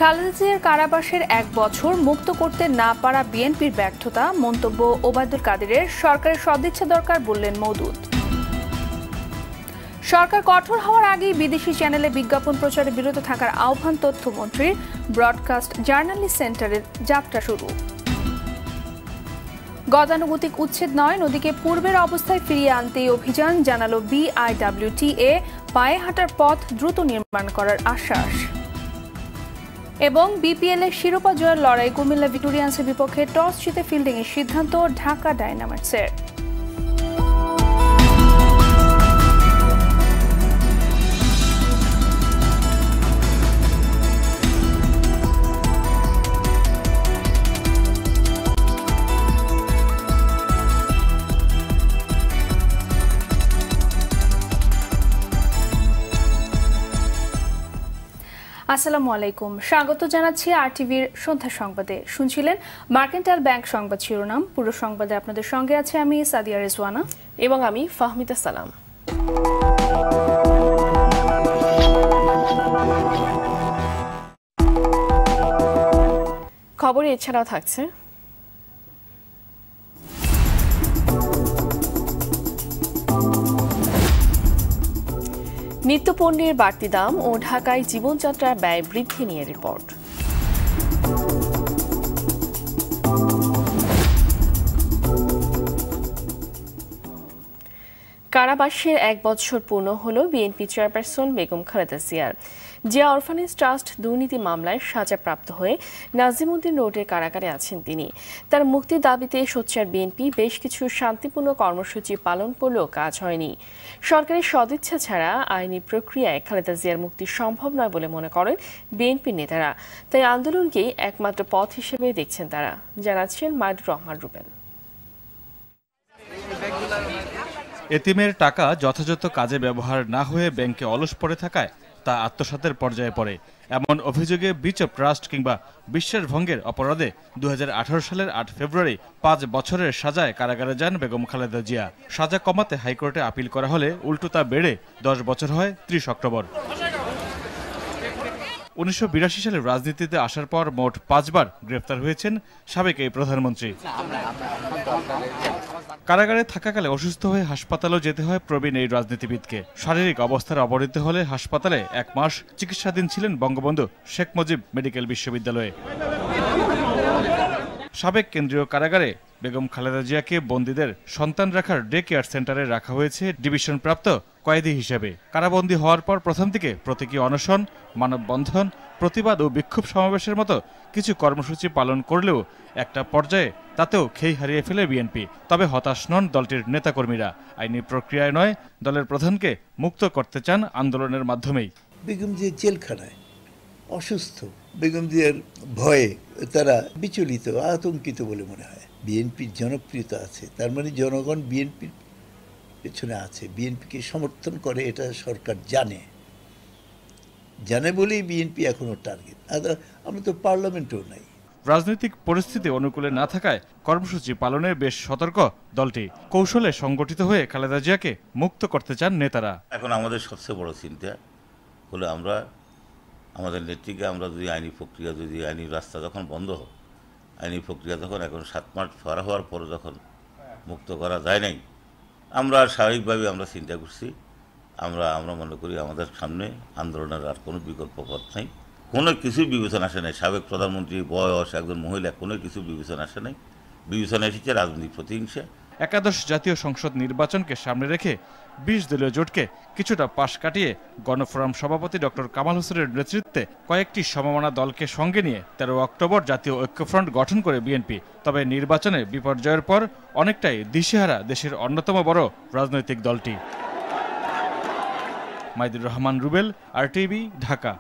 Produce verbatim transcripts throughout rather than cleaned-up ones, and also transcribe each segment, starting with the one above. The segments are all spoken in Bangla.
খালেদা জিয়ার কারাবাসের এক বছর মুক্ত করতে না পারা বিএনপির ব্যর্থতা, মন্তব্য ওবায়দুল কাদেরের। সরকারের সদিচ্ছা দরকার বললেন মওদুদ। সরকার কঠোর হওয়ার আগেই বিদেশি চ্যানেলে বিজ্ঞাপন প্রচারে বিরত থাকার আহ্বান তথ্যমন্ত্রীর। ব্রডকাস্ট জার্নালিস্ট সেন্টারের যাত্রা শুরু। গতানুগতিক উচ্ছেদ নয়, নদীকে পূর্বের অবস্থায় ফিরিয়ে আনতেই অভিযান, জানালো বিআইডব্লিউটিএ। পায়ে হাঁটার পথ দ্রুত নির্মাণ করার আশ্বাস। এবং বিপিএল এর শিরোপা জয়ের লড়াই, কুমিল্লা ভিক্টোরিয়ান্সের বিপক্ষে টস জিতে ফিল্ডিং এর সিদ্ধান্ত ঢাকা ডায়নামাইটসের। আসসালামু আলাইকুম, স্বাগত জানাচ্ছি আরটিভির সন্ধ্যা সংবাদে। শুনছিলেন মার্কেন্টাইল ব্যাংক সংবাদ শিরোনাম। পুরো সংবাদে আপনাদের সঙ্গে আছে আমি সাদিয়া রেজওয়ানা এবং আমি ফাহমিদা সালাম। খবরে এছাড়াও থাকছে নিত্যপণ্যের বাড়তি দাম ও ঢাকায় জীবনযাত্রার ব্যয় বৃদ্ধি নিয়ে রিপোর্ট। কারাবাসের এক বছর পূর্ণ হল বিএনপি চেয়ারপারসন বেগম খালেদা জিয়ার। জিয়া অরফানেজ ট্রাস্ট দুর্নীতি মামলায় সাজাপ্রাপ্ত হয়ে নাজিমউদ্দিন রোডের কারাগারে আছেন তিনি। তার মুক্তির দাবিতে সোচ্চার বিএনপি বেশ কিছু শান্তিপূর্ণ কর্মসূচি পালন করলেও কাজ হয়নি। সরকারের সদিচ্ছা ছাড়া আইনি প্রক্রিয়ায় খালেদা জিয়ার মুক্তি সম্ভব নয় বলে মনে করেন বিএনপির নেতারা। তাই আন্দোলনকেই একমাত্র পথ হিসেবে দেখছেন তারা, জানাচ্ছেন মাইদুর রহমান রুবেল। এতিমের টাকা যথাযথ কাজে ব্যবহার না হয়ে ব্যাংকে অলস পড়ে থাকায় তা আত্মসাতের পর্যায়ে পড়ে, এমন অভিযোগে ব্রিচ অব ট্রাস্ট কিংবা বিশ্বাস ভঙ্গের অপরাধে দু হাজার আঠারো সালের আট ফেব্রুয়ারি পাঁচ বছরের সাজায় কারাগারে যান বেগম খালেদা জিয়া। সাজা কমাতে হাইকোর্টে আপিল করা হলে উল্টো তা বেড়ে দশ বছর হয় ত্রিশ অক্টোবর। উনিশশো বিরাশি সালে রাজনীতিতে আসার পর মোট পাঁচবার গ্রেফতার হয়েছেন সাবেক এই প্রধানমন্ত্রী। কারাগারে থাকাকালে অসুস্থ হয়ে হাসপাতালেও যেতে হয় প্রবীণ এই রাজনীতিবিদকে। শারীরিক অবস্থার অবনতি হলে হাসপাতালে এক মাস চিকিৎসাধীন ছিলেন বঙ্গবন্ধু শেখ মুজিব মেডিকেল বিশ্ববিদ্যালয়ে। সাবেক কেন্দ্রীয় কারাগারে বেগম খালেদা জিয়াকে বন্দীদের সন্তান রাখার ডে কেয়ার সেন্টারে রাখা হয়েছে ডিভিশনপ্রাপ্ত কয়েদি হিসেবে। কারাবন্দী হওয়ার পর প্রথম দিকে প্রতীকী অনশন, মানববন্ধন, প্রতিবাদ ও বিক্ষোভ সমাবেশের মতো কিছু কর্মসূচি পালন করলেও একটা পর্যায়ে তাতেও খেই হারিয়ে ফেলে বিএনপি। তবে হতাশ নন দলটির নেতাকর্মীরা। আইনি প্রক্রিয়ায় নয়, দলের প্রধানকে মুক্ত করতে চান আন্দোলনের মাধ্যমেই। বেগম জিয়া জেলখানায় অসুস্থ, বেগম জিয়ার ভয়ে তারা বিচলিত, আতঙ্কিত বলে মনে হয়। বিএনপির জনপ্রিয়তা আছে, তার মানে জনগণ বিএনপির পেছনে আছে, বিএনপিকে সমর্থন করে, এটা সরকার জানে জানে বলেই বিএনপি এখনো টার্গেট। আমরা তো পার্লামেন্টেও নাই। রাজনৈতিক পরিস্থিতি অনুকূলে না থাকায় কর্মসূচি পালনে বেশ সতর্ক দলটি। কৌশলে সংগঠিত হয়ে খালেদা জিয়াকে মুক্ত করতে চান নেতারা। এখন আমাদের সবচেয়ে বড় চিন্তা হলো আমরা আমাদের নেত্রীকে আমরা যদি আইনি প্রক্রিয়া যদি আইনি রাস্তা যখন বন্ধ হয়, আইনি প্রক্রিয়া যখন এখন সাত মাস ফরা হওয়ার পরে যখন মুক্ত করা যায় নাই, আমরা স্বাভাবিকভাবে আমরা চিন্তা করছি, আমরা আমরা মনে করি আমাদের সামনে আন্দোলনের আর কোনো বিকল্প পথ নেই। কোনো কিছুই বিবেচনা আসে নাই, সাবেক প্রধানমন্ত্রী, বয়স, একজন মহিলা, কোনো কিছু বিবেচনা আসে নাই। বিবেচনা এসেছে রাজনৈতিক প্রতিহিংসা। একাদশ জাতীয় সংসদ নির্বাচনকে সামনে রেখে বিশ দলীয় জোটকে কিছুটা পাশ কাটিয়ে গণফোরাম সভাপতি ডক্টর কামাল হোসেনের নেতৃত্বে কয়েকটি সমমনা দলকে সঙ্গে নিয়ে তেরো অক্টোবর জাতীয় ঐক্যফ্রন্ট গঠন করে বিএনপি। তবে নির্বাচনে বিপর্যয়ের পর অনেকটাই দিশেহারা দেশের অন্যতম বড় রাজনৈতিক দলটি। মাইদুর রহমান রুবেল, আরটিভি, ঢাকা।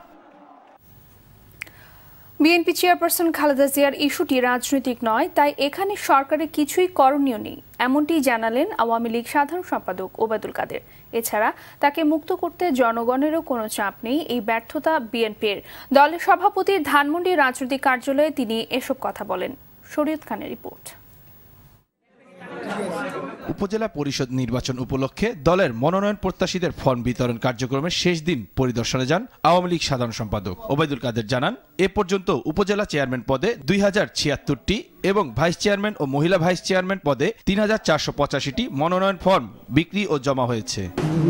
বিএনপি চেয়ারপারসন খালেদা জিয়ার ইস্যুটি রাজনৈতিক নয়, তাই এখানে সরকারের কিছুই করণীয় নেই, এমনটি জানালেন আওয়ামী লীগ সাধারণ সম্পাদক ওবায়দুল কাদের। এছাড়া তাকে মুক্ত করতে জনগণেরও কোনো চাপ নেই, এই ব্যর্থতা বিএনপির। দলের সভাপতির ধানমন্ডি রাজনৈতিক কার্যালয়ে তিনি এসব কথা বলেন। শরীয়ত খানের রিপোর্ট। উপজেলা পরিষদ নির্বাচন উপলক্ষে দলের মনোনয়ন প্রত্যাশীদের ফর্ম বিতরণ কার্যক্রমের শেষ দিন পরিদর্শনে যান আওয়ামী লীগ সাধারণ সম্পাদক ওবায়দুল কাদের জানান, এ পর্যন্ত উপজেলা চেয়ারম্যান পদে দুই হাজার ছিয়াত্তরটি এবং ভাইস চেয়ারম্যান ও মহিলা ভাইস চেয়ারম্যান পদে তিন হাজার চারশো পঁচাশিটি মনোনয়ন ফর্ম বিক্রি ও জমা হয়েছে।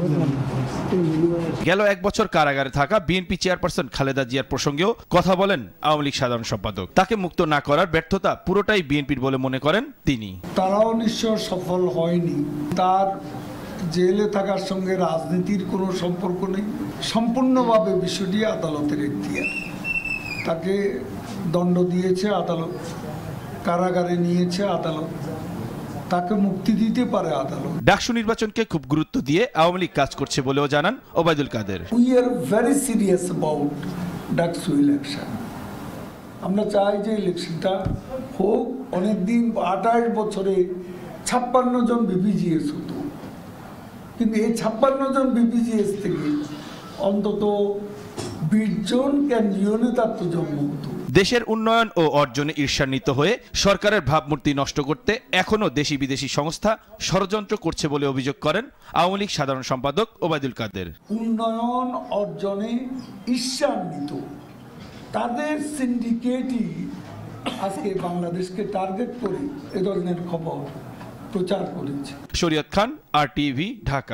গেল এক বছর কারাগারে থাকা বিএনপি চেয়ারপারসন খালেদা জিয়ার প্রসঙ্গেও কথা বলেন আওয়ামী লীগ সাধারণ সম্পাদক। তাকে মুক্ত না করার ব্যর্থতা পুরোটাই বিএনপির বলে মনে করেন তিনি। তারাও নিশ্চয় সফল হয়নি, তার জেলে থাকার সঙ্গে রাজনীতির কোনো সম্পর্ক নেই, সম্পূর্ণভাবে বিষয়টি আদালতের এখতিয়ার। তাকে দণ্ড দিয়েছে আদালত, কারাগারে নিয়েছে আদালত, তাকে মুক্তি দিতে পারে আদালত। ডাকসু নির্বাচনকে খুব গুরুত্ব দিয়ে আওয়ামী লীগ কাজ করছে বলেও জানান Obaidul Quader. We are very serious about DUCSU election. আমরা চাই যে ইলেকশনটা হোক। অনেকদিন আঠাশ বছরে ছাপ্পান্ন জন বিপিজিএস হতো, কিন্তু এই ছাপ্পান্ন জন বিপিজিএস থেকে অন্তত বিশ জন কেন্দ্রীয় নেতৃত্ব হতো। দেশের উন্নয়ন ও অর্জনে ঈর্ষান্বিত হয়ে সরকারের ভাবমূর্তি নষ্ট করতে এখনো দেশি বিদেশি সংস্থা ষড়যন্ত্র করছে বলে অভিযোগ করেন আওয়ামী লীগ সাধারণ সম্পাদক ওবায়দুল কাদের। উন্নয়ন অর্জনে ঈর্ষান্বিত তাদের সিন্ডিকেটই আজকে বাংলাদেশকে টার্গেট করে এ ধরনের খবর প্রচার করেছে। শরীয়ত খান, আর টিভি, ঢাকা।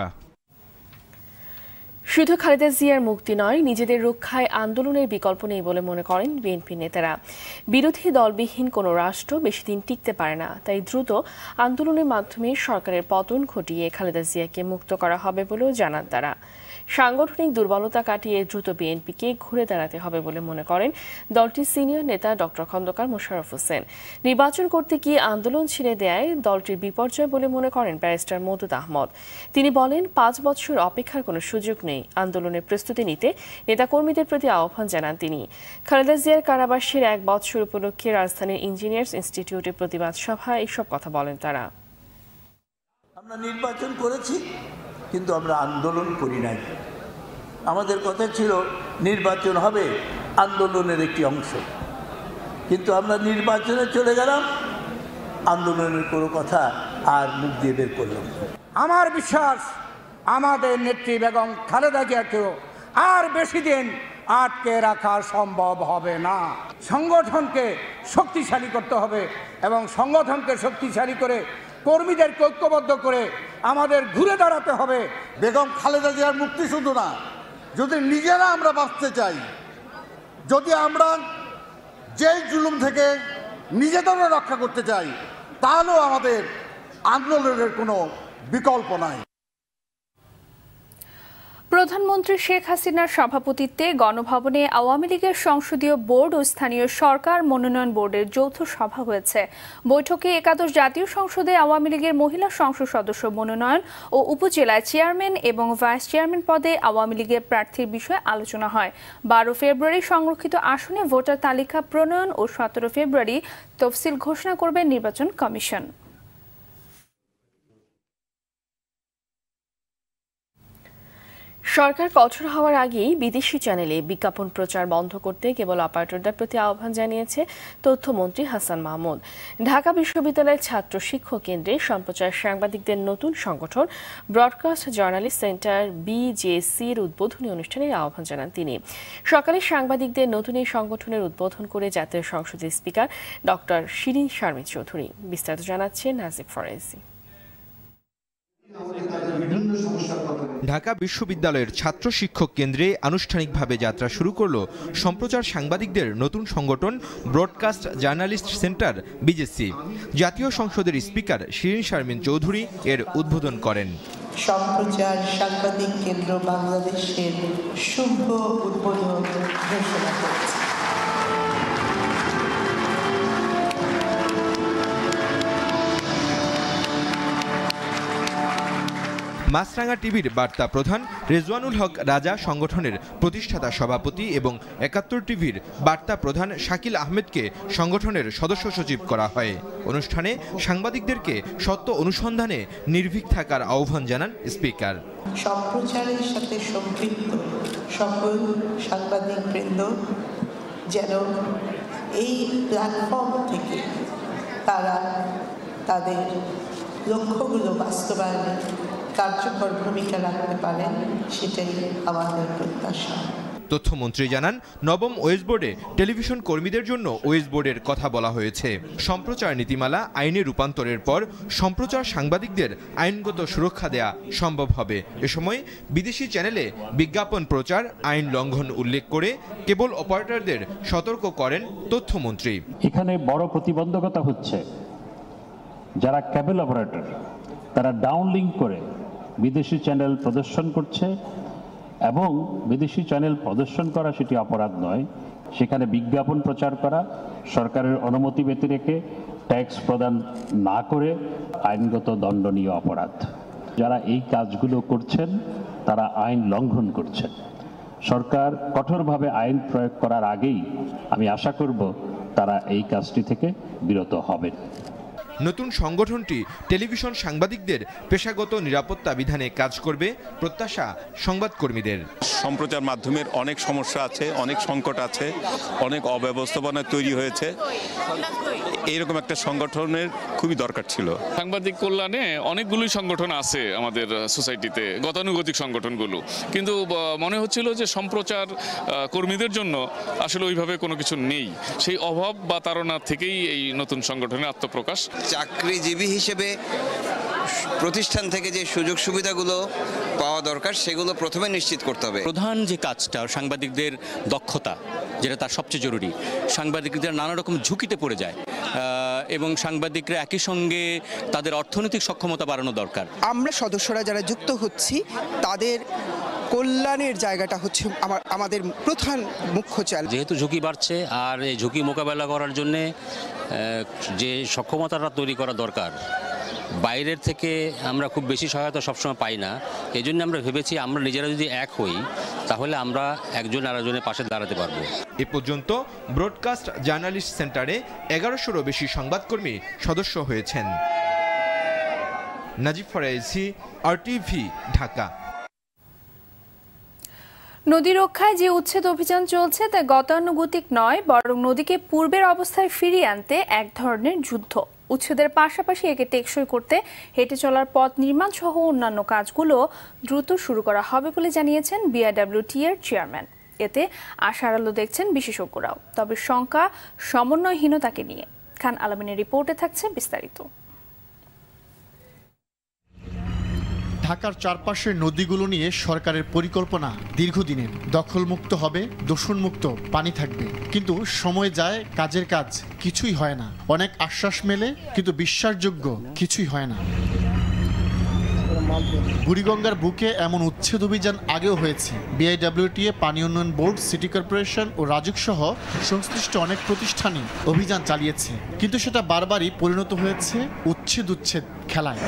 শুধু খালেদা জিয়ার মুক্তি নয়, নিজেদের রক্ষায় আন্দোলনের বিকল্প নেই বলে মনে করেন বিএনপি নেতারা। বিরোধী দলবিহীন কোনো রাষ্ট্র বেশি দিন টিকতে পারে না, তাই দ্রুত আন্দোলনের মাধ্যমে সরকারের পতন ঘটিয়ে খালেদা জিয়াকে মুক্ত করা হবে বলেও জানান তারা। সাংগঠনিক দুর্বলতা কাটিয়ে দ্রুত বিএনপিকে ঘুরে দাঁড়াতে হবে বলে মনে করেন দলটির সিনিয়র নেতা ডক্টর খন্দকার মোশাররফ হোসেন। নির্বাচন করতে গিয়ে আন্দোলন ছেড়ে দেয় দলটির বিপর্যয় বলে মনে করেন ব্যারিস্টার মওদুদ আহমদ। তিনি বলেন, পাঁচ বছর অপেক্ষার কোনো সুযোগ নেই। আন্দোলনের প্রস্তুতি নিতে নেতাকর্মীদের প্রতি আহ্বান জানান তিনি। খালেদা জিয়ার কারাবাসের এক বছর উপলক্ষে রাজধানীর ইঞ্জিনিয়ার্স ইনস্টিটিউটের প্রতিবাদ সভায় এইসব কথা বলেন তারা। আমরা নির্বাচন করেছি, কিন্তু আমরা আন্দোলন করি নাই। আমাদের কথা ছিল নির্বাচন হবে আন্দোলনের একটি অংশ, কিন্তু আমরা নির্বাচনে চলে গেলাম, আন্দোলনের কোনো কথা আর মুখ দিয়ে বের করলাম। আমার বিশ্বাস আমাদের নেত্রী বেগম খালেদা জিয়াকেও আর বেশি দিন আটকে রাখা সম্ভব হবে না। সংগঠনকে শক্তিশালী করতে হবে এবং সংগঠনকে শক্তিশালী করে কর্মীদেরকে ঐক্যবদ্ধ করে আমাদের ঘুরে দাঁড়াতে হবে। বেগম খালেদা জিয়ার মুক্তি শুধু না, যদি নিজেরা আমরা বাঁচতে চাই, যদি আমরা যেই জুলুম থেকে নিজেদেরও রক্ষা করতে চাই, তাহলেও আমাদের আন্দোলনের কোনো বিকল্প নাই। প্রধানমন্ত্রী শেখ হাসিনার সভাপতিত্বে গণভবনে আওয়ামী লীগের সংসদীয় বোর্ড ও স্থানীয় সরকার মনোনয়ন বোর্ডের যৌথ সভা হয়েছে। বৈঠকে একাদশ জাতীয় সংসদে আওয়ামী লীগের মহিলা সংসদ সদস্য মনোনয়ন ও উপজেলায় চেয়ারম্যান এবং ভাইস চেয়ারম্যান পদে আওয়ামী লীগের প্রার্থীর বিষয়ে আলোচনা হয়। বারো ফেব্রুয়ারি সংরক্ষিত আসনে ভোটার তালিকা প্রণয়ন ও সতেরো ফেব্রুয়ারি তফসিল ঘোষণা করবে নির্বাচন কমিশন। সরকার কঠোর হওয়ার আগেই বিদেশি চ্যানেলে বিজ্ঞাপন প্রচার বন্ধ করতে কেবল অপারেটরদের প্রতি আহ্বান জানিয়েছে তথ্যমন্ত্রী হাসান মাহমুদ। ঢাকা বিশ্ববিদ্যালয়ের ছাত্র শিক্ষক কেন্দ্রে সম্প্রচার সাংবাদিকদের নতুন সংগঠন ব্রডকাস্ট জার্নালিস্ট সেন্টার বিজেসির উদ্বোধনী অনুষ্ঠানে আহ্বান জানান তিনি। সকালে সাংবাদিকদের নতুন এই সংগঠনের উদ্বোধন করে জাতীয় সংসদের স্পিকার ডক্টর শিরিন শারমিন চৌধুরী। বিস্তারিত জানাচ্ছেন নাজিব ফরাজি। ঢাকা বিশ্ববিদ্যালয়ের ছাত্র শিক্ষক কেন্দ্রে আনুষ্ঠানিকভাবে যাত্রা শুরু করল সম্প্রচার সাংবাদিকদের নতুন সংগঠন ব্রডকাস্ট জার্নালিস্ট সেন্টার বিজেসি। জাতীয় সংসদের স্পিকার শিরিন শারমিন চৌধুরী এর উদ্বোধন করেন। সম্প্রচার সাংবাদিক কেন্দ্র বাংলাদেশের শুভ উদ্বোধন ঘোষণা করেছে। মাছরাঙা টিভির বার্তা প্রধান রেজওয়ানুল হক রাজা সংগঠনের প্রতিষ্ঠাতা সভাপতি এবং একাত্তর টিভির বার্তা প্রধান শাকিল আহমেদকে সংগঠনের সদস্য সচিব করা হয়। অনুষ্ঠানে সাংবাদিকদেরকে সত্য অনুসন্ধানে নির্ভীক থাকার আহ্বান জানান স্পিকার। সম্প্রচারের সাথে সম্পৃক্ত সকল সাংবাদিকবৃন্দ যেন এই প্ল্যাটফর্ম থেকে তারা তাদের লক্ষ্যগুলো বাস্তবায়নে কার্যকর ভূমিকা রাখতে পারেন, সেটাই আমাদের প্রত্যাশা। তথ্যমন্ত্রী জানান, নবম ওয়েস বোর্ডে টেলিভিশন কর্মীদের জন্য ওয়েস বোর্ডের কথা বলা হয়েছে। সম্প্রচার নীতিমালা আইনে রূপান্তরের পর সম্প্রচার সাংবাদিকদের আইনগত সুরক্ষা দেয়া সম্ভব হবে। এ সময় বিদেশি চ্যানেলে বিজ্ঞাপন প্রচার আইন লঙ্ঘন উল্লেখ করে কেবল অপারেটরদের সতর্ক করেন তথ্যমন্ত্রী। এখানে বড় প্রতিবন্ধকতা হচ্ছে যারা কেবল অপারেটর তারা ডাউনলিঙ্ক করে বিদেশি চ্যানেল প্রদর্শন করছে, এবং বিদেশি চ্যানেল প্রদর্শন করা সেটি অপরাধ নয়, সেখানে বিজ্ঞাপন প্রচার করা সরকারের অনুমতি ব্যতিরেকে ট্যাক্স প্রদান না করে আইনগত দণ্ডনীয় অপরাধ। যারা এই কাজগুলো করছেন তারা আইন লঙ্ঘন করছেন। সরকার কঠোরভাবে আইন প্রয়োগ করার আগেই আমি আশা করব তারা এই কাজটি থেকে বিরত হবেন। নতুন সংগঠনটি টেলিভিশন সাংবাদিকদের পেশাগত নিরাপত্তা বিধানে কাজ করবে, প্রত্যাশা সংবাদকর্মীদের। সম্প্রচার মাধ্যমের অনেক সমস্যা আছে, অনেক সংকট আছে, অনেক অব্যবস্থাপনা তৈরি হয়েছে। এইরকম একটা সংগঠনের খুবই দরকার ছিল। সাংবাদিক কল্যাণে অনেকগুলোই সংগঠন আছে আমাদের সোসাইটিতে, গতানুগতিক সংগঠনগুলো, কিন্তু মনে হচ্ছিল যে সম্প্রচার কর্মীদের জন্য আসলে ওইভাবে কোনো কিছু নেই। সেই অভাব বা তাড়না থেকেই এই নতুন সংগঠনের আত্মপ্রকাশ। চাকরিজীবী হিসেবে প্রতিষ্ঠান থেকে যে সুযোগ সুবিধাগুলো পাওয়া দরকার সেগুলো প্রথমে নিশ্চিত করতে হবে। প্রধান যে কাজটা সাংবাদিকদের দক্ষতা, যেটা তার সবচেয়ে জরুরি। সাংবাদিকদের নানা রকম ঝুঁকিতে পড়ে যায় এবং সাংবাদিকরা একই সঙ্গে তাদের অর্থনৈতিক সক্ষমতা বাড়ানো দরকার। আমরা সদস্যরা যারা যুক্ত হচ্ছি তাদের কল্যাণের জায়গাটা হচ্ছে আমার আমাদের প্রধান মুখ্য চ্যালেঞ্জ। যেহেতু ঝুঁকি বাড়ছে আর এই ঝুঁকি মোকাবেলা করার জন্যে যে সক্ষমতাটা তৈরি করা দরকার, বাইরের থেকে আমরা খুব বেশি সহায়তা সবসময় পাই না। এই জন্য আমরা ভেবেছি আমরা নিজেরা যদি এক হই তাহলে আমরা একজন আরেকজনের পাশে দাঁড়াতে পারবো। এ পর্যন্ত ব্রডকাস্ট জার্নালিস্ট সেন্টারে এগারোশোরও বেশি সংবাদকর্মী সদস্য হয়েছেন। নাজিব ফরাইজি, আরটিভি, ঢাকা। নদী রক্ষায় যে উচ্ছেদ অভিযান চলছে তা গতানুগতিক নয়, বরং নদীকে পূর্বের অবস্থায় ফিরিয়ে আনতে এক ধরনের যুদ্ধ। উচ্ছেদের পাশাপাশি একে টেকসই করতে হেঁটে চলার পথ নির্মাণ সহ অন্যান্য কাজগুলো দ্রুত শুরু করা হবে বলে জানিয়েছেন বিআইডব্লিউটি এর চেয়ারম্যান। এতে আশার আলো দেখছেন বিশেষজ্ঞরাও, তবে শঙ্কা সমন্বয়হীনতাকে নিয়ে। খান আলমিনের রিপোর্টে থাকছে বিস্তারিত। ঢাকার চারপাশের নদীগুলো নিয়ে সরকারের পরিকল্পনা দীর্ঘদিনের। দখলমুক্ত হবে, দূষণমুক্ত পানি থাকবে, কিন্তু সময় যায়, কাজের কাজ কিছুই হয় না। অনেক আশ্বাস মেলে, কিন্তু বিশ্বাসযোগ্য কিছুই হয় না। বুড়িগঙ্গার বুকে এমন উচ্ছেদ অভিযান আগেও হয়েছে। বিআইডব্লিউটিএ, পানি উন্নয়ন বোর্ড, সিটি কর্পোরেশন ও রাজুক সহ সংশ্লিষ্ট অনেক প্রতিষ্ঠানই অভিযান চালিয়েছে, কিন্তু সেটা বারবারই পরিণত হয়েছে উচ্ছেদ উচ্ছেদ খেলায়।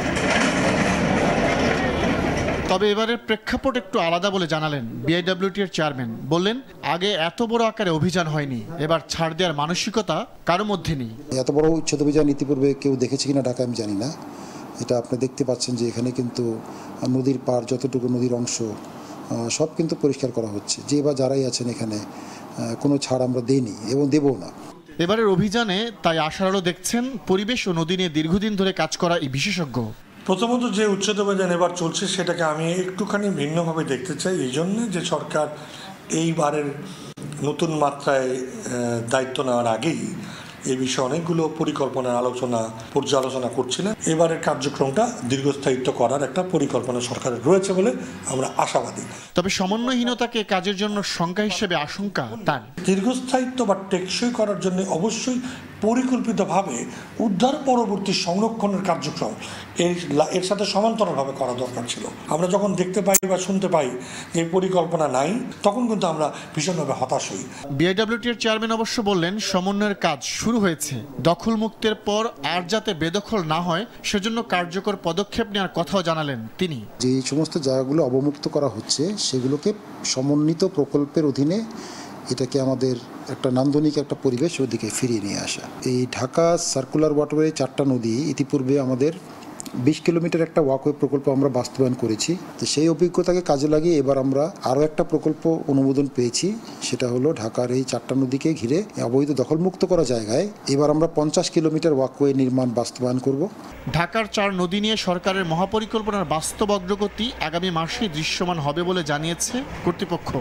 তবে এবারের প্রেক্ষাপট একটু আলাদা বলে জানালেন বিআইডব্লিউটি এর চেয়ারম্যান। বললেন, আগে এত বড় আকারে অভিযান হয়নি, এবার ছাড় দেওয়ার মানসিকতা কারো মধ্যে নেই। এত বড় উচ্ছেদ অভিযান ইতিপূর্বে কেউ দেখেছে কিনা ঢাকা আমি জানি না। এটা আপনি দেখতে পাচ্ছেন যে এখানে কিন্তু নদীর পাড়, যতটুকু নদীর অংশ সব কিন্তু পরিষ্কার করা হচ্ছে। যে বা যারাই আছেন এখানে কোনো ছাড় আমরা দেইনি এবং দেবও না। এবারের অভিযানে তাই আশার আলো দেখছেন পরিবেশ ও নদী নিয়ে দীর্ঘদিন ধরে কাজ করা এই বিশেষজ্ঞ। প্রথমত যে উচ্ছেদ অভিযান এবার চলছে সেটাকে আমি একটুখানি ভিন্নভাবে দেখতে চাই, এই জন্যে যে সরকার এইবারের নতুন মাত্রায় দায়িত্ব নেওয়ার আগেই এই বিষয়ে অনেকগুলো পরিকল্পনার আলোচনা পর্যালোচনা করছিলেন। এবারের কার্যক্রমটা দীর্ঘস্থায়িত্ব করার একটা পরিকল্পনা সরকারের রয়েছে বলে আমরা আশাবাদী। তবে সমন্বয়হীনতাকে কাজের জন্য শঙ্কা হিসেবে আশঙ্কা তার। দীর্ঘস্থায়িত্ব বা টেকসই করার জন্য অবশ্যই পরিকল্পিতভাবে উদ্ধার পরবর্তী সংরক্ষণের কার্যক্রম এর এর সাথে সমান্তরালভাবে করা দরকার ছিল। আমরা যখন দেখতে পাই বা শুনতে পাই যে পরিকল্পনা নাই, তখন কিন্তু আমরা ভীষণভাবে হতাশ হই। বিআইডব্লিউটি এর চেয়ারম্যান অবশ্য বললেন, সমন্বয়ের কাজ শুরু হয়েছে। দখল মুক্তের পর আর যাতে বেদখল না হয় সেজন্য কার্যকর পদক্ষেপ নেওয়ার কথাও জানালেন তিনি। যে সমস্ত জায়গাগুলো অবমুক্ত করা হচ্ছে সেগুলোকে সমন্বিত প্রকল্পের অধীনে এটাকে আমাদের একটা নান্দনিক একটা পরিবেশ ওদিকে ফিরিয়ে নিয়ে আসা। এই ঢাকা সার্কুলার ওয়াটারওয়ে চারটা নদী ইতিপূর্বে আমাদের বিশ কিলোমিটার একটা ওয়াকওয়ে প্রকল্প আমরা বাস্তবায়ন করেছি। তো সেই অভিজ্ঞতাকে কাজে লাগিয়ে এবার আমরা আরও একটা প্রকল্প অনুমোদন পেয়েছি, সেটা হলো ঢাকার এই চারটা নদীকে ঘিরে অবৈধ দখলমুক্ত করা জায়গায় এবার আমরা পঞ্চাশ কিলোমিটার ওয়াকওয়ে নির্মাণ বাস্তবায়ন করব। ঢাকার চার নদী নিয়ে সরকারের মহাপরিকল্পনার বাস্তব অগ্রগতি আগামী মাসে দৃশ্যমান হবে বলে জানিয়েছে কর্তৃপক্ষ।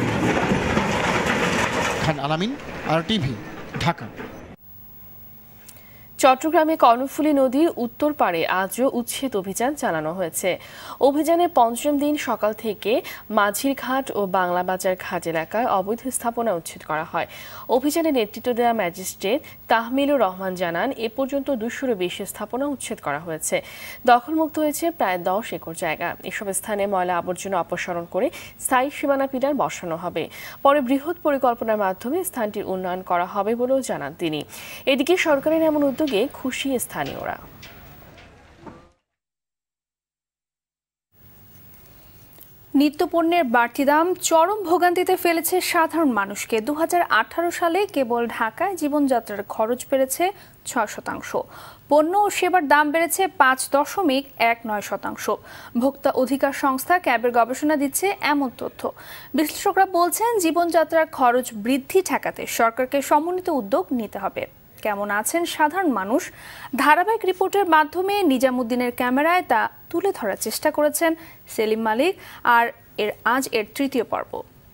খান আলামিন, আর টিভি, ঢাকা। চট্টগ্রামে কর্ণফুলী নদীর উত্তর পাড়ে আজও উচ্ছেদ অভিযান চালানো হয়েছে। অভিযানের পঞ্চম দিন সকাল থেকে মাঝির ঘাট ও বাংলা বাজার ঘাট এলাকায় অবৈধ স্থাপনা উচ্ছেদ করা হয়। অভিযানে নেতৃত্ব দেওয়া ম্যাজিস্ট্রেট তাহমিলুর রহমান জানান, এ পর্যন্ত দুশোরও বেশি স্থাপনা উচ্ছেদ করা হয়েছে। দখলমুক্ত হয়েছে প্রায় দশ একর জায়গা। এসব স্থানে ময়লা আবর্জনা অপসারণ করে স্থায়ী সীমানা পিলার বসানো হবে। পরে বৃহৎ পরিকল্পনার মাধ্যমে স্থানটির উন্নয়ন করা হবে বলেও জানান তিনি। এদিকে সরকারের এমন উদ্যোগে খুশি স্থানীয়রা। নিত্যপণ্যের বাড়তি দাম চরম ভোগান্তিতে ফেলেছে সাধারণ মানুষকে। দু হাজার আঠারো সালে কেবল ঢাকায় জীবনযাত্রার খরচ বেড়েছে ছয় শতাংশ, পণ্য ও সেবার দাম বেড়েছে পাঁচ দশমিক এক নয় শতাংশ। ভোক্তা অধিকার সংস্থা ক্যাবের গবেষণা দিচ্ছে এমন তথ্য। বিশ্লেষকরা বলছেন, জীবনযাত্রার খরচ বৃদ্ধি ঠেকাতে সরকারকে সমন্বিত উদ্যোগ নিতে হবে। কেমন আছেন সাধারণ মানুষ, ধারাবাহিক রিপোর্টের মাধ্যমে নিজামুদ্দিনের ক্যামেরায় তা তুলে ধরার চেষ্টা করেছেন সেলিম মালিক। আর এর আজ এর তৃতীয় পর্ব।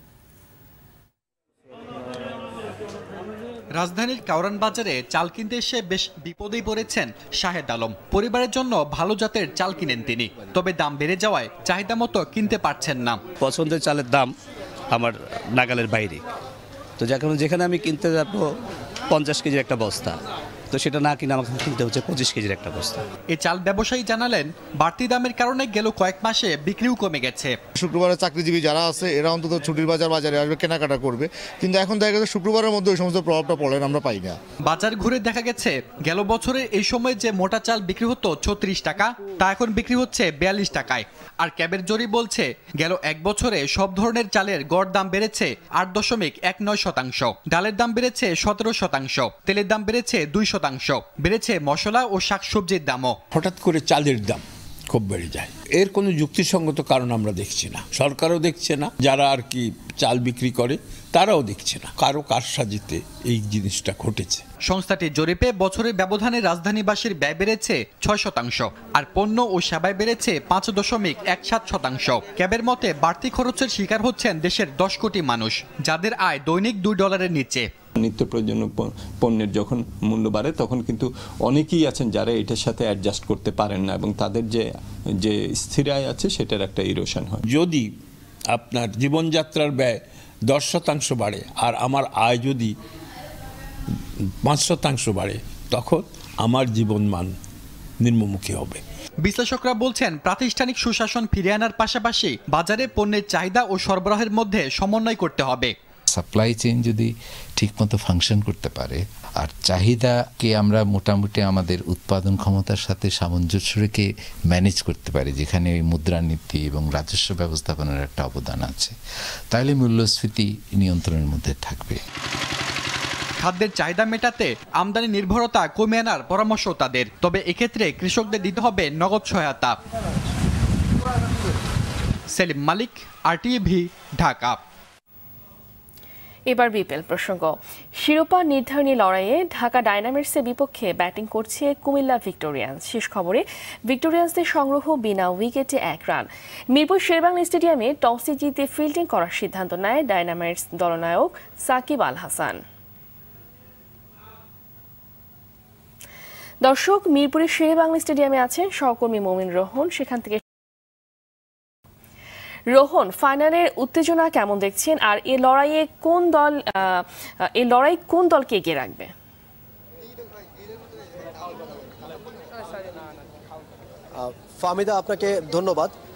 রাজধানীর কাউরান বাজারে চাল কিনতে এসে বেশ বিপদেই পড়েছেন শাহেদ আলম। পরিবারের জন্য ভালো জাতের চাল কিনেন তিনি, তবে দাম বেড়ে যাওয়ায় চাহিদা মতো কিনতে পারছেন না। পছন্দের চালের দাম আমার নাগালের বাইরে, তো যেখানে যেখানে আমি কিনতে যাবো পঞ্চাশ কেজির একটা বস্তা, তো সেটা না কিনে আমাকে কিনতে হচ্ছে পঁচিশ কেজির একটা বস্তা। এই চাল ব্যবসায়ী জানালেন, বাড়তি দামের কারণে গেল কয়েক মাসে বিক্রিও কমে গেছে। শুক্রবারে চাকরিজীবী যারা আছে এরা অন্তত ছুটির বাজার বাজারে আসবে, কেনাকাটা করবে, কিন্তু এখন দেখা গেছে শুক্রবারের মধ্যে ওই সমস্ত প্রভাবটা পড়ে আমরা পাই না। বাজার ঘুরে দেখা গেছে গেল বছরের এই সময় যে মোটা চাল বিক্রি হতো ছত্রিশ টাকা, তা এখন বিক্রি হচ্ছে বিয়াল্লিশ টাকায়। আর ক্যাবের জরি বলছে, গেল এক বছরে সব ধরনের চালের গড় দাম বেড়েছে আট দশমিক এক নয় শতাংশ, ডালের দাম বেড়েছে সতেরো শতাংশ, তেলের দাম বেড়েছে দুই শতাংশ, বেড়েছে মশলা ও শাকসবজির দামও। হঠাৎ করে চালের দাম খুব বেড়ে যায়, এর কোনো যুক্তিসঙ্গত কারণ আমরা দেখছি না, সরকারও দেখছে না, যারা আর কি চাল বিক্রি করে তারাও দেখছে না। কারো কারসাজিতে এই জিনিসটা ঘটেছে। সংস্থাটির জরিপে বছরের ব্যবধানে রাজধানীবাসীর ব্যয় বেড়েছে ছয় শতাংশ, আর পণ্য ও সেবায় বেড়েছে পাঁচ দশমিক এক সাত শতাংশ। ক্যাবের মতে বাড়তি খরচের শিকার হচ্ছেন দেশের দশ কোটি মানুষ, যাদের আয় দৈনিক দুই ডলারের নিচে। নিত্য প্রয়োজনীয় পণ্যের যখন মূল্য বাড়ে তখন কিন্তু অনেকেই আছেন যারা এটার সাথে অ্যাডজাস্ট করতে পারেন না, এবং তাদের যে যে স্থির আয় আছে সেটার একটা ইরোশন হয়। যদি আপনার জীবনযাত্রার ব্যয় দশ শতাংশ বাড়ে আর আমার আয় যদি পাঁচ শতাংশ বাড়ে, তখন আমার জীবনমান নিম্নমুখী হবে। বিশ্লেষকরা বলছেন, প্রাতিষ্ঠানিক সুশাসন ফিরিয়ে আনার পাশাপাশি বাজারে পণ্যের চাহিদা ও সরবরাহের মধ্যে সমন্বয় করতে হবে। সাপ্লাই চেইন যদি ঠিকমতো ফাংশন করতে পারে আর চাহিদাকে আমরা মোটামুটি আমাদের উৎপাদন ক্ষমতার সাথে সামঞ্জস্য রেখে ম্যানেজ করতে পারি, যেখানে মুদ্রানীতি এবং রাজস্ব ব্যবস্থাপনার একটা অবদান আছে, তাহলে মূল্যস্ফীতি নিয়ন্ত্রণের মধ্যে থাকবে। খাদ্যের চাহিদা মেটাতে আমদানি নির্ভরতা কমে আনার পরামর্শ তাদের, তবে এক্ষেত্রে কৃষকদের দিতে হবে নগদ সহায়তা। সেলিম মালিক, আর টিভি, ঢাকা। এবার বিপিএল প্রসঙ্গ। শিরোপা নির্ধারণী লড়াইয়ে ঢাকা ডায়নামাইটসের বিপক্ষে ব্যাটিং করছে কুমিল্লা ভিক্টোরিয়ান্স। শেষ খবরে ভিক্টোরিয়ান্সদের সংগ্রহ বিনা উইকেটে এক রান। মিরপুর শেরেবাংলা স্টেডিয়ামে টসে জিতে ফিল্ডিং করার সিদ্ধান্ত নেয় ডায়নামাইটস দলনায়ক সাকিব আল হাসান। দর্শক, মিরপুরের শেরেবাংলা স্টেডিয়ামে আছেন সহকর্মী মমিন রোহন, সেখান থেকে রোহন, ফাইনালের উত্তেজনা কেমন দেখছেন, আর এই লড়াইয়ে কোন দল এই লড়াই কোন দলকে এগিয়ে রাখবে? ফাহমিদা, আপনাকে ধন্যবাদ।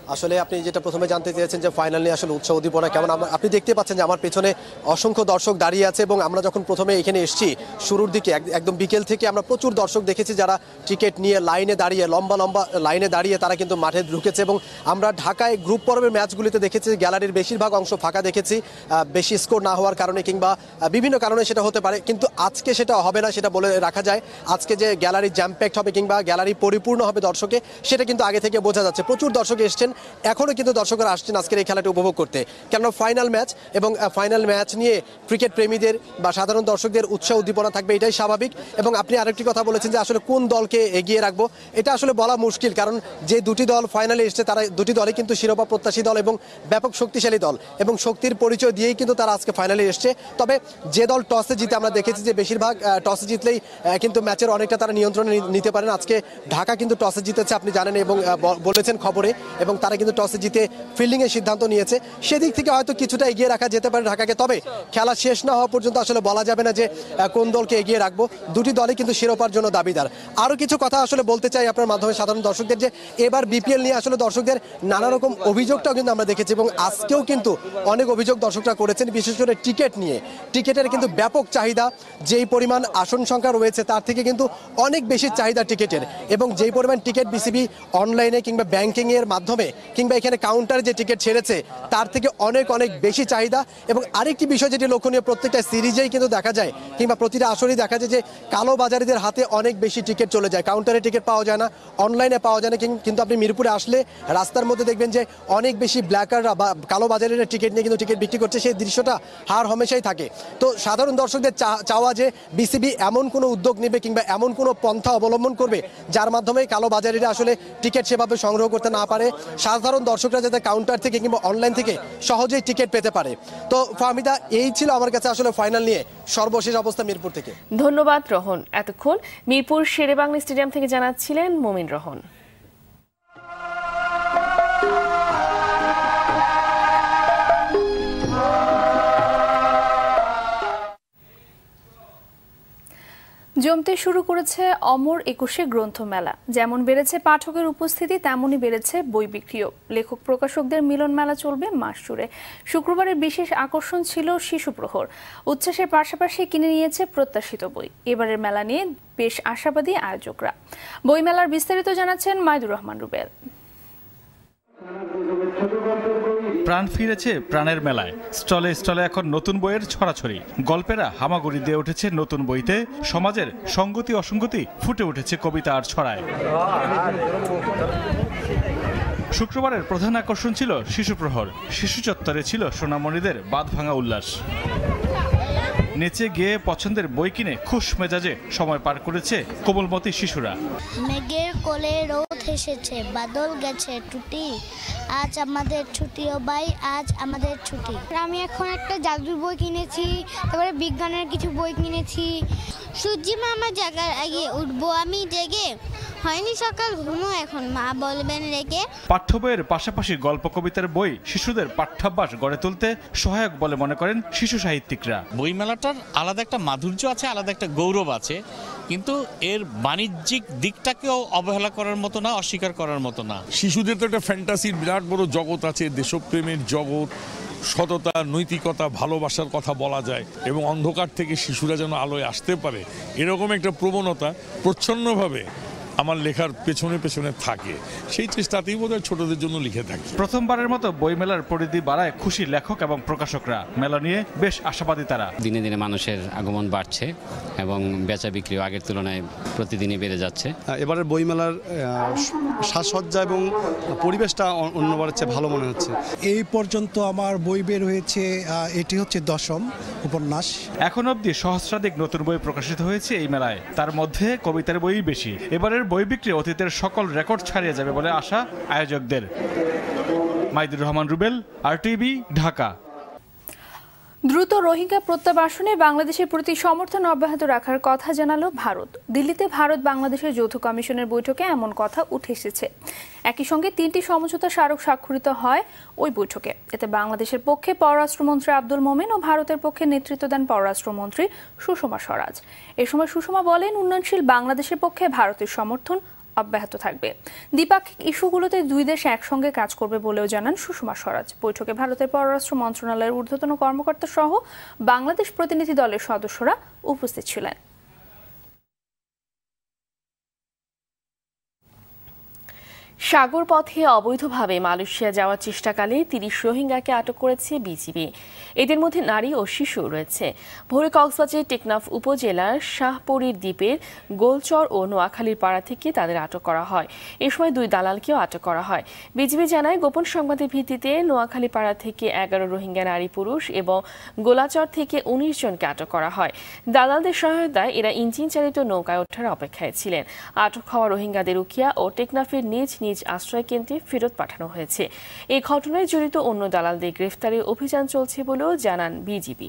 আসলে আপনি যেটা প্রথমে জানতে চেয়েছেন যে ফাইনাল নিয়ে আসলে উৎসাহ উদ্দীপনা কেমন, আপনি দেখতে পাচ্ছেন যে আমার পেছনে অসংখ্য দর্শক দাঁড়িয়ে আছে এবং আমরা যখন প্রথমে এখানে এসেছি শুরুর দিকে একদম বিকেল থেকে আমরা প্রচুর দর্শক দেখেছি যারা টিকিট নিয়ে লাইনে দাঁড়িয়ে লম্বা লম্বা লাইনে দাঁড়িয়ে তারা কিন্তু মাঠে ঢুকেছে এবং আমরা ঢাকায় গ্রুপ পর্বের ম্যাচগুলিতে দেখেছি গ্যালারির বেশিরভাগ অংশ ফাঁকা দেখেছি, বেশি স্কোর না হওয়ার কারণে কিংবা বিভিন্ন কারণে সেটা হতে পারে, কিন্তু আজকে সেটা হবে না সেটা বলে রাখা যায়। আজকে যে গ্যালারি জ্যামপ্যাকড হবে কিংবা গ্যালারি পরিপূর্ণ হবে দর্শকে সেটা কিন্তু আগে থেকে বোঝা যাচ্ছে। প্রচুর দর্শক এসছেন, এখনও কিন্তু দর্শকরা আসছেন আজকের এই খেলাটি উপভোগ করতে, কেননা ফাইনাল ম্যাচ এবং ফাইনাল ম্যাচ নিয়ে ক্রিকেট প্রেমীদের বা সাধারণ দর্শকদের উৎসাহ উদ্দীপনা থাকবে, এটাই স্বাভাবিক। এবং আপনি আরেকটি কথা বলেছেন যে আসলে কোন দলকে এগিয়ে রাখবো, এটা আসলে বলা মুশকিল, কারণ যে দুটি দল ফাইনালে এসছে তারা দুটি দলই কিন্তু শিরোপা প্রত্যাশী দল এবং ব্যাপক শক্তিশালী দল এবং শক্তির পরিচয় দিয়েই কিন্তু তারা আজকে ফাইনালে এসছে। তবে যে দল টসে জিতে আমরা দেখেছি যে বেশিরভাগ টসে জিতলেই কিন্তু ম্যাচের অনেকটা তারা নিয়ন্ত্রণে নিতে পারেন। আজকে ঢাকা কিন্তু টসে জিতেছে আপনি জানেন এবং বলেছেন খবরে, এবং তারা কিন্তু টসে জিতে ফিল্ডিংয়ের সিদ্ধান্ত নিয়েছে। সেদিক থেকে হয়তো কিছুটা এগিয়ে রাখা যেতে পারে ঢাকাকে, তবে খেলা শেষ না হওয়া পর্যন্ত আসলে বলা যাবে না যে কোন দলকে এগিয়ে রাখবো। দুটি দলই কিন্তু শিরোপার জন্য দাবিদার। আরও কিছু কথা আসলে বলতে চাই আপনার মাধ্যমে সাধারণ দর্শকদের, যে এবার বিপিএল নিয়ে আসলে দর্শকদের নানা রকম অভিযোগটাও কিন্তু আমরা দেখেছি এবং আজকেও কিন্তু অনেক অভিযোগ দর্শকরা করেছেন, বিশেষ করে টিকিট নিয়ে। টিকিটের কিন্তু ব্যাপক চাহিদা, যেই পরিমাণ আসন সংখ্যা রয়েছে তার থেকে কিন্তু অনেক বেশি চাহিদা টিকিটের, এবং যেই পরিমাণ টিকিট বিসিবি অনলাইনে কিংবা ব্যাংকিংয়ের মাধ্যমে কিংবা এখানে কাউন্টারে যে টিকিট ছেড়েছে তার থেকে অনেক অনেক বেশি চাহিদা। এবং আরেকটি বিষয় যেটি লক্ষণীয়, প্রত্যেকটা সিরিজেই কিন্তু দেখা যায় কিংবা প্রতিটা আসরেই দেখা যায় যে কালো বাজারিদের হাতে অনেক বেশি টিকিট চলে যায়, কাউন্টারে টিকিট পাওয়া যায় না, অনলাইনে পাওয়া যায় না। কিন্তু আপনি মিরপুরে আসলে রাস্তার মধ্যে দেখবেন যে অনেক বেশি ব্ল্যাকাররা বা কালো বাজারের টিকিট নিয়ে কিন্তু টিকিট বিক্রি করছে, সেই দৃশ্যটা হার হমেশাই থাকে। তো সাধারণ দর্শকদের চাওয়া যে বিসিবি এমন কোনো উদ্যোগ নেবে কিংবা এমন কোনো পন্থা অবলম্বন করবে যার মাধ্যমে কালো বাজারিরা আসলে টিকিট সেভাবে সংগ্রহ করতে না পারে, সাধারণ দর্শকরা যাতে কাউন্টার থেকে কিংবা অনলাইন থেকে সহজেই টিকিট পেতে পারে। তো ফাহমিদা, এই ছিল আমার কাছে আসলে ফাইনাল নিয়ে সর্বশেষ অবস্থা মিরপুর থেকে। ধন্যবাদ রোহন। এতক্ষণ মিরপুর শেরেবাংলা স্টেডিয়াম থেকে জানাচ্ছিলেন মমিন রোহন। জমতে শুরু করেছে অমর একুশে গ্রন্থমেলা। যেমন বেড়েছে পাঠকের উপস্থিতি, তেমনই বেড়েছে বই বিক্রিও। লেখক প্রকাশকদের মিলন মেলা চলবে মাস জুড়ে। শুক্রবারের বিশেষ আকর্ষণ ছিল শিশু প্রহর। উচ্ছ্বাসের পাশাপাশি কিনে নিয়েছে প্রত্যাশিত বই। এবারের মেলা নিয়ে বেশ আশাবাদী আয়োজকরা। বইমেলার বিস্তারিত জানাচ্ছেন মাইদুর রহমান রুবেল। প্রাণ ফিরেছে প্রাণের মেলায়। স্টলে স্টলে এখন নতুন বইয়ের ছড়াছড়ি। গল্পেরা হামাগুড়ি দিয়ে উঠেছে নতুন বইতে। সমাজের সঙ্গতি অসঙ্গতি ফুটে উঠেছে কবিতা আর ছড়ায়। শুক্রবারের প্রধান আকর্ষণ ছিল শিশু প্রহর। শিশু চত্বরে ছিল সোনামণিদের বাঁধভাঙা উল্লাস। নেচে গিয়ে পছন্দের বই কিনে খুশ মেজাজে সময় পার করেছে কোমলমতি শিশুরা। মেঘের কোলে রোদ এসেছে, বাদল গেছে টুটি, আজ আমাদের ছুটি ও ভাই, আজ আমাদের ছুটি। আমি এখন একটা জাদুর বই কিনেছি, তারপরে বিজ্ঞানের কিছু বই কিনেছি। সূর্যি মামা জায়গায় আগে উঠবো আমি জেগে, হয়নি সকাল ঘুমো এখন মা বলবেন রেগে। পাঠ্য বইয়ের পাশাপাশি গল্প কবিতার বই শিশুদের পাঠ্যাভ্যাস গড়ে তুলতে সহায়ক বলে মনে করেন শিশু সাহিত্যিকরা। বইমেলাটার আলাদা একটা মাধুর্য আছে, আলাদা একটা গৌরব আছে, কিন্তু এর বাণিজ্যিক দিকটাকেও অবহেলা করার মতো না, অস্বীকার করার মতো না। শিশুদের তো একটা ফ্যান্টাসির বিরাট বড় জগৎ আছে, দেশপ্রেমের জগৎ, সততা, নৈতিকতা, ভালোবাসার কথা বলা যায়, এবং অন্ধকার থেকে শিশুরা যেন আলোয় আসতে পারে এরকম একটা প্রবণতা প্রচ্ছন্নভাবে আমার লেখার পেছনে পেছনে থাকে। সেই চেষ্টাতেই বোধহয় ছোটদের জন্য লিখে থাকি। প্রথমবারের মতো বইমেলার পরিধি বাড়ায় খুশি লেখক এবং প্রকাশকরা। মেলা নিয়ে বেশ আশাবাদী তারা। দিনে দিনে মানুষের আগমন বাড়ছে এবং বেচা বিক্রিও আগের তুলনায় প্রতিদিনই বেড়ে যাচ্ছে। এবারের বইমেলার সাজসজ্জা এবং পরিবেশটা অন্যবারের চেয়ে ভালো মনে হচ্ছে। এই পর্যন্ত আমার বই বের হয়েছে, এটি হচ্ছে দশম উপন্যাস। এখন অবধি সহস্রাধিক নতুন বই প্রকাশিত হয়েছে এই মেলায়, তার মধ্যে কবিতার বই বেশি। এবারের বই বিক্রি অতীতের সকল রেকর্ড ছাড়িয়ে যাবে বলে আশা আয়োজকদের। মাইদুর রহমান রুবেল, আরটিভি, ঢাকা। দ্রুত রোহিঙ্গা প্রত্যাবাসনে বাংলাদেশের প্রতি সমর্থন অব্যাহত রাখার কথা জানালো ভারত। দিল্লিতে ভারত বাংলাদেশের যৌথ কমিশনের বৈঠকে এমন কথা উঠে এসেছে। একই সঙ্গে তিনটি সমঝোতা স্মারক স্বাক্ষরিত হয় ওই বৈঠকে। এতে বাংলাদেশের পক্ষে পররাষ্ট্রমন্ত্রী আব্দুল মোমেন ও ভারতের পক্ষে নেতৃত্ব দেন পররাষ্ট্রমন্ত্রী সুষমা স্বরাজ। এ সময় সুষমা বলেন, উন্নয়নশীল বাংলাদেশের পক্ষে ভারতের সমর্থন অব্যাহত থাকবে। দ্বিপাক্ষিক ইস্যুগুলোতে দুই দেশ একসঙ্গে কাজ করবে বলেও জানান সুষমা স্বরাজ। বৈঠকে ভারতের পররাষ্ট্র মন্ত্রণালয়ের ঊর্ধ্বতন কর্মকর্তা সহ বাংলাদেশ প্রতিনিধি দলের সদস্যরা উপস্থিত ছিলেন। সাগর পথে অবৈধভাবে মালয়েশিয়া যাওয়ার চেষ্টাকালে তিরিশ রোহিঙ্গাকে আটক করেছে বিজিবি। এদের মধ্যে নারী ও শিশু রয়েছে। ভোরে কক্সবাজার টেকনাফ উপজেলার শাহপরীর দ্বীপের গোলচর ও নোয়াখালীর পাড়া থেকে তাদের আটক করা হয়। এ সময় দুই দালালকেও আটক করা হয়। বিজিবি জানায়, গোপন সংবাদের ভিত্তিতে নোয়াখালী পাড়া থেকে এগারো রোহিঙ্গা নারী পুরুষ এবং গোলাচর থেকে উনিশ জনকে আটক করা হয়। দালালদের সহায়তায় এরা ইঞ্জিন চালিত নৌকায় ওঠার অপেক্ষায় ছিলেন। আটক হওয়া রোহিঙ্গাদের উখিয়া ও টেকনাফের নিজ নিজ আশ্রয় কেন্দ্রে ফেরত পাঠানো হয়েছে। এই ঘটনায় জড়িত অন্য দালালদের গ্রেফতারে অভিযান চলছে বলেও জানান বিজিবি।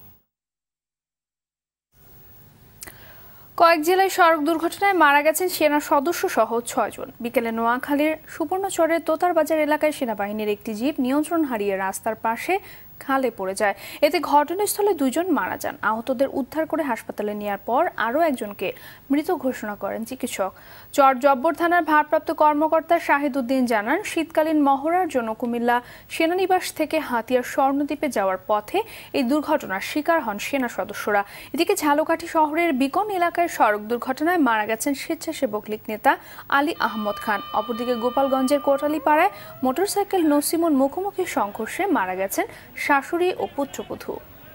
কয়েক জেলায় সড়ক দুর্ঘটনায় মারা গেছেন সেনা সদস্য সহ ছয় জন। বিকেলে নোয়াখালীর সুবর্ণচরের তোতারবাজার এলাকায় সেনাবাহিনীর একটি জিপ নিয়ন্ত্রণ হারিয়ে রাস্তার পাশে খালে পড়ে যায়। এতে ঘটনাস্থলে দুইজন মারা যান। আহতদের উদ্ধার করে হাসপাতালে নেওয়ার পর আরও একজনকে মৃত ঘোষণা করেন চিকিৎসক। চর জব্বর থানার ভারপ্রাপ্ত কর্মকর্তা শাহিদ উদ্দিন জানান, শীতকালীন মহড়ার জন্য কুমিল্লা সেনানিবাস থেকে হাতিয়ার স্বর্ণদ্বীপে যাওয়ার পথে এই দুর্ঘটনার শিকার হন সেনা সদস্যরা। এদিকে ঝালকাঠি শহরের বিকন এলাকায় সড়ক দুর্ঘটনায় মারা গেছেন স্বেচ্ছাসেবক লীগ নেতা আলী আহমদ খান। অপরদিকে গোপালগঞ্জের কোটালীপাড়ায় মোটরসাইকেল নসিমন মুখোমুখি সংঘর্ষে মারা গেছেন শাশুড়ি ও পুত্রবধূ।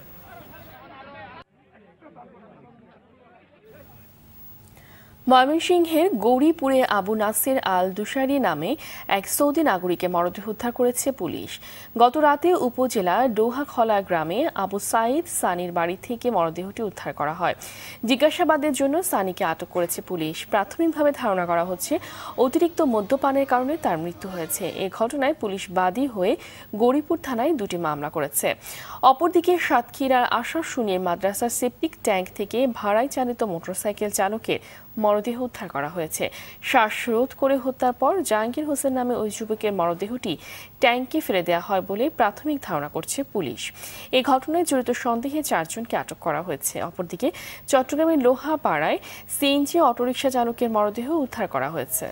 ময়মনসিংহের গৌরীপুরে আবু নাসির আল দুশারি নামে এক সৌদি নাগরিকের মরদেহ উদ্ধার করেছে পুলিশ। গত রাতে উপজেলা ডোহাখলা গ্রামে আবু সাইদ সানির বাড়ি থেকে মরদেহটি উদ্ধার করা হয়। জিজ্ঞাসাবাদের জন্য সানিকে আটক করেছে পুলিশ। প্রাথমিকভাবে ধারণা করা হচ্ছে অতিরিক্ত মদ্যপানের কারণে তার মৃত্যু হয়েছে। এ ঘটনায় পুলিশ বাদী হয়ে গৌরীপুর থানায় দুটি মামলা করেছে। অপরদিকে সাতক্ষীরার আশাশুনির মাদ্রাসার সেপটিক ট্যাঙ্ক থেকে ভাড়ায় চালিত মোটরসাইকেল চালকের মরদেহ উদ্ধার করা হয়েছে। শ্বাসরোধ করে হত্যার পর জাহাঙ্গীর হোসেন নামে ওই যুবকের মরদেহটি ট্যাঙ্কে ফেলে দেওয়া হয় বলে প্রাথমিক ধারণা করছে পুলিশ। এই ঘটনায় জড়িত সন্দেহে চারজনকে আটক করা হয়েছে। অপরদিকে চট্টগ্রামের লোহাপাড়ায় সিএনজি অটোরিকশা চালকের মরদেহ উদ্ধার করা হয়েছে।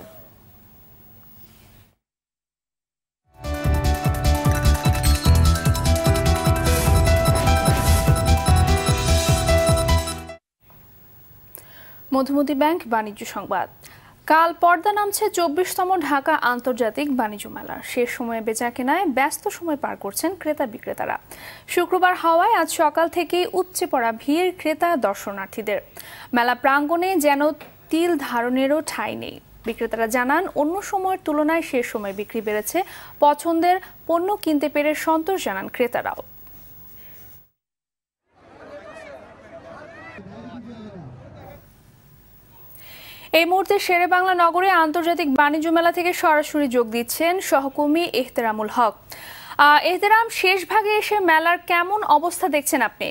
মধুমতি ব্যাংক বাণিজ্য সংবাদ। কাল পর্দা নামছে চব্বিশতম ঢাকা আন্তর্জাতিক বাণিজ্য মেলা। শেষ সময়ে বেচাকেনায় ব্যস্ত সময় পার করছেন ক্রেতা বিক্রেতারা। শুক্রবার হওয়ায় আজ সকাল থেকেই উপচে পড়া ভিড় ক্রেতা দর্শনার্থীদের। মেলা প্রাঙ্গণে যেন তিল ধারণেরও ঠাঁই নেই। বিক্রেতারা জানান, অন্য সময়ের তুলনায় শেষ সময় বিক্রি বেড়েছে। পছন্দের পণ্য কিনতে পেরে সন্তোষ জানান ক্রেতারাও। এই মুহূর্তে শেরে বাংলা নগরে আন্তর্জাতিক বাণিজ্য মেলা থেকে সরাসরি যোগ দিচ্ছেন সহকর্মী এহতেরামুল হক। এহতেরাম, শেষ ভাগে এসে মেলার কেমন অবস্থা দেখছেন আপনি?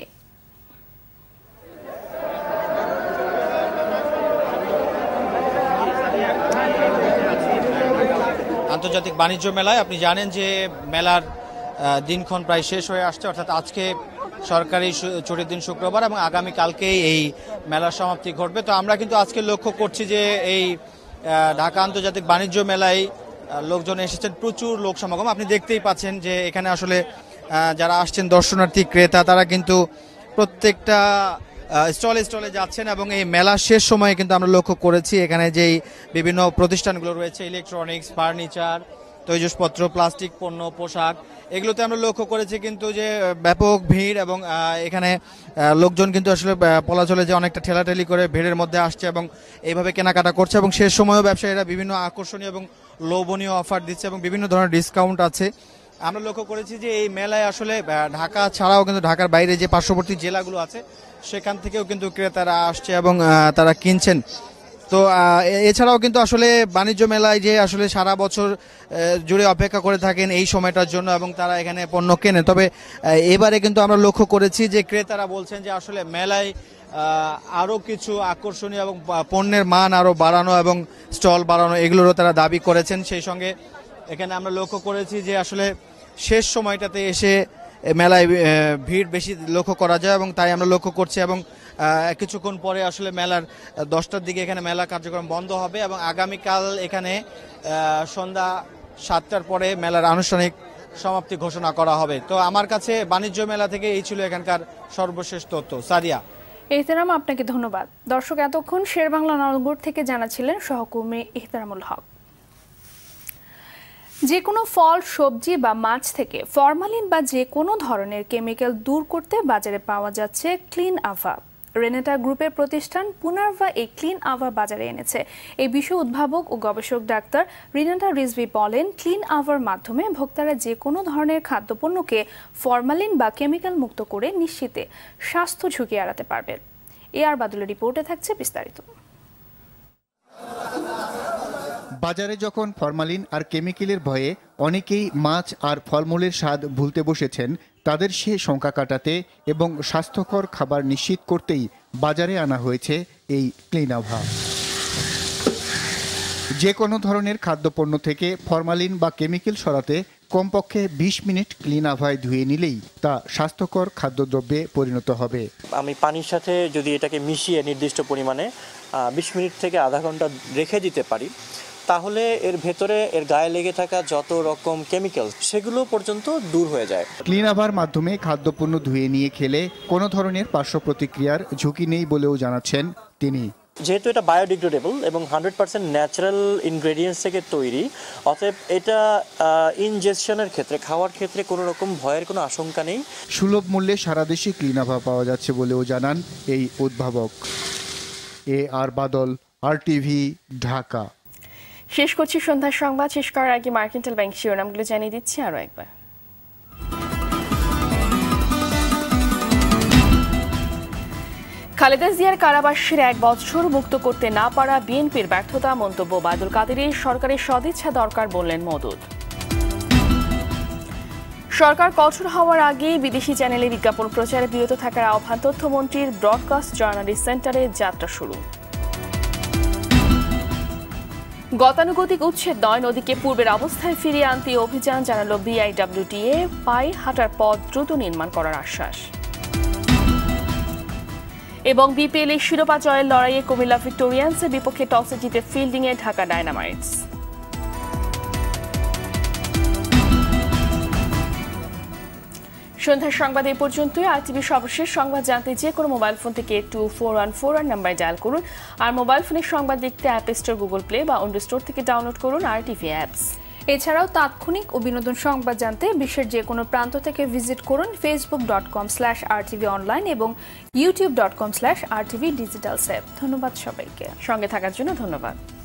আন্তর্জাতিক বাণিজ্য মেলায় আপনি জানেন যে মেলার দিনক্ষণ প্রায় শেষ হয়ে আসছে, অর্থাৎ আজকে সরকারি ছুটির দিন শুক্রবার এবং আগামীকালকেই এই মেলার সমাপ্তি ঘটবে। তো আমরা কিন্তু আজকে লক্ষ্য করছি যে এই ঢাকা আন্তর্জাতিক বাণিজ্য মেলায় লোকজন এসেছেন, প্রচুর লোক সমাগম। আপনি দেখতেই পাচ্ছেন যে এখানে আসলে যারা আসছেন দর্শনার্থী ক্রেতা, তারা কিন্তু প্রত্যেকটা স্টলে স্টলে যাচ্ছেন এবং এই মেলার শেষ সময়ে কিন্তু আমরা লক্ষ্য করেছি এখানে যেই বিভিন্ন প্রতিষ্ঠানগুলো রয়েছে, ইলেকট্রনিক্স, ফার্নিচার, তৈজসপত্র, প্লাস্টিক পণ্য, পোশাক, এগুলোতে আমরা লক্ষ্য করেছি কিন্তু যে ব্যাপক ভিড় এবং এখানে লোকজন কিন্তু আসলে পলাচলে যে অনেকটা ঠেলাঠেলি করে ভিড়ের মধ্যে আসছে এবং এইভাবে কেনাকাটা করছে এবং শেষ সময়েও ব্যবসায়ীরা বিভিন্ন আকর্ষণীয় এবং লোভনীয় অফার দিচ্ছে এবং বিভিন্ন ধরনের ডিসকাউন্ট আছে। আমরা লক্ষ্য করেছি যে এই মেলায় আসলে ঢাকা ছাড়াও কিন্তু ঢাকার বাইরে যে পার্শ্ববর্তী জেলাগুলো আছে সেখান থেকেও কিন্তু ক্রেতারা আসছে এবং তারা কিনছেন। তো এছাড়াও কিন্তু আসলে বাণিজ্য মেলায় যে আসলে সারা বছর জুড়ে অপেক্ষা করে থাকেন এই সময়টার জন্য এবং তারা এখানে পণ্য কেনে। তবে এবারে কিন্তু আমরা লক্ষ্য করেছি যে ক্রেতারা বলছেন যে আসলে মেলায় আরও কিছু আকর্ষণীয় এবং পণ্যের মান আরও বাড়ানো এবং স্টল বাড়ানো, এগুলোরও তারা দাবি করেছেন। সেই সঙ্গে এখানে আমরা লক্ষ্য করেছি যে আসলে শেষ সময়টাতে এসে মেলায় ভিড় বেশি লক্ষ্য করা যায় এবং তাই আমরা লক্ষ্য করছি এবং কিছুক্ষণ পরে আসলে মেলার দশটার দিকে এখানে মেলা কার্যক্রম বন্ধ হবে এবং আগামীকাল এখানে সন্ধ্যা সাতটার পরে মেলার আনুষ্ঠানিক সমাপ্তি ঘোষণা করা হবে। তো আমার কাছে বাণিজ্য মেলা থেকে এই ছিল এখানকার সর্বশেষ তথ্য। সাদিয়া। ইহতেরাম, আপনাকে ধন্যবাদ। দর্শক, এতক্ষণ শেরবাংলা নলগুড় থেকে জানাচ্ছিলেন সহকর্মী ইহতেরামুল হক। যে কোনো ফল, সবজি বা মাছ থেকে ফরমালিন বা যে কোনো ধরনের কেমিক্যাল দূর করতে বাজারে পাওয়া যাচ্ছে ক্লিন আভা। রেনেটা গ্রুপের প্রতিষ্ঠান পুনার্ভা এই ক্লিন আভা বাজারে এনেছে। এই বিষয়ে উদ্ভাবক ও গবেষক ডাক্তার রিনাটা রিজভি বলেন, ক্লিন আভার মাধ্যমে ভোক্তারা যে কোনো ধরনের খাদ্যপণ্যকে ফরমালিন বা কেমিক্যাল মুক্ত করে নিশ্চিতে স্বাস্থ্য ঝুঁকি এড়াতে পারবেন। এ আর বাদলের রিপোর্টে থাকছে বিস্তারিত। বাজারে যখন ফরমালিন আর কেমিক্যালের ভয়ে অনেকেই মাছ আর ফলমূলের স্বাদ ভুলতে বসেছেন, তাদের সে শঙ্কা কাটাতে এবং স্বাস্থ্যকর খাবার নিশ্চিত করতেই বাজারে আনা হয়েছে এই ক্লিন আভা। যে কোনো ধরনের খাদ্যপণ্য থেকে ফরমালিন বা কেমিক্যাল সরাতে কমপক্ষে বিশ মিনিট ক্লিন আভায় ধুয়ে নিলেই তা স্বাস্থ্যকর খাদ্যদ্রব্যে পরিণত হবে। আমি পানির সাথে যদি এটাকে মিশিয়ে নির্দিষ্ট পরিমাণে বিশ মিনিট থেকে আধা ঘন্টা রেখে দিতে পারি, তাহলে এর ভেতরে এর গায়ে লেগে থাকা যত রকম কেমিক্যাল সেগুলো পর্যন্ত দূর হয়ে যায়। ক্লিন আভার মাধ্যমে খাদ্যপণ্য ধুয়ে নিয়ে খেলে কোনো ধরনের পার্শ্ব প্রতিক্রিয়ার ঝুঁকি নেই বলেও জানাচ্ছেন তিনি। যেহেতু এটা বায়োডিগ্রেডেবল এবং হান্ড্রেড পার্সেন্ট ন্যাচারাল ইনগ্রেডিয়েন্টস থেকে তৈরি, অতএব এটা ইনজেকশনের ক্ষেত্রে, খাওয়ার ক্ষেত্রে কোনো রকম ভয়ের কোনো আশঙ্কা নেই। সুলভ মূল্যে সারা দেশে ক্লিন আভা পাওয়া যাচ্ছে বলেও জানান এই উদ্ভাবক। এ আর বাদল, আর টিভি, ঢাকা। শেষ করছি সন্ধ্যার সংবাদ। শেষ করার আগে মার্কেন্টাইল ব্যাংক শিরোনামগুলো জানিয়ে দিচ্ছি আরও একবার। খালেদা জিয়ার কারাবাসের এক বছর মুক্ত করতে না পারা বিএনপির ব্যর্থতা, মন্তব্য বাদল কাদেরের। সরকারের সদিচ্ছা দরকার বললেন মওদুদ। সরকার কঠোর হওয়ার আগেই বিদেশি চ্যানেলে বিজ্ঞাপন প্রচারে বিরত থাকার আহ্বান তথ্যমন্ত্রীর। ব্রডকাস্ট জার্নালিস্ট সেন্টারে যাত্রা শুরু। গতানুগতিক উচ্ছেদ নয়, নদীকে পূর্বের অবস্থায় ফিরিয়ে আনতে অভিযান, জানালো বিআইডব্লিউটিএ। পায়ে হাঁটার পথ দ্রুত নির্মাণ করার আশ্বাস। এবং বিপিএল এর শিরোপা জয়ের লড়াইয়ে কুমিল্লা ভিক্টোরিয়ান্সের বিপক্ষে টসে জিতে ফিল্ডিংয়ে ঢাকা ডায়নামাইটস। সন্ধ্যার সংবাদ এই পর্যন্তই। আর টিভির সর্বশেষ সংবাদ জানতে যে কোনো মোবাইল ফোন থেকে two four one four one number dial করুন। আর মোবাইল ফোনের সংবাদ দেখতে অ্যাপ স্টোর, গুগল প্লে বা অন্য স্টোর থেকে ডাউনলোড করুন আর টিভি অ্যাপস। এছাড়াও তাৎক্ষণিক ও বিনোদন সংবাদ জানতে বিশ্বের যে কোনো প্রান্ত থেকে ভিজিট করুন Facebook dot com slash RTV online এবং YouTube dot com slash RTV digital save. ধন্যবাদ সবাইকে, সঙ্গে থাকার জন্য ধন্যবাদ।